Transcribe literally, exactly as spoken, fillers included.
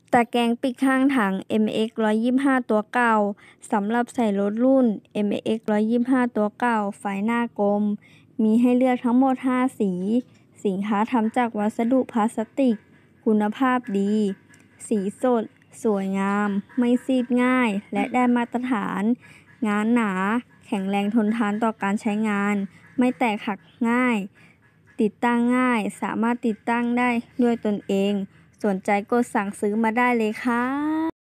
ตะแกรงปิดข้างถัง เอ็ม เอ็กซ์ หนึ่งร้อยยี่สิบห้า ตัวเก่าสำหรับใส่รถรุ่น เอ็ม เอ็กซ์ หนึ่งร้อยยี่สิบห้า ตัวเก่าไฟหน้ากลมมีให้เลือกทั้งหมดห้าสีสินค้าทำจากวัสดุพลาสติกคุณภาพดีสีสดสวยงามไม่ซีดง่ายและได้มาตรฐานงานหนาแข็งแรงทนทานต่อการใช้งานไม่แตกหักง่ายติดตั้งง่ายสามารถติดตั้งได้ด้วยตนเองสนใจกดสั่งซื้อมาได้เลยค่ะ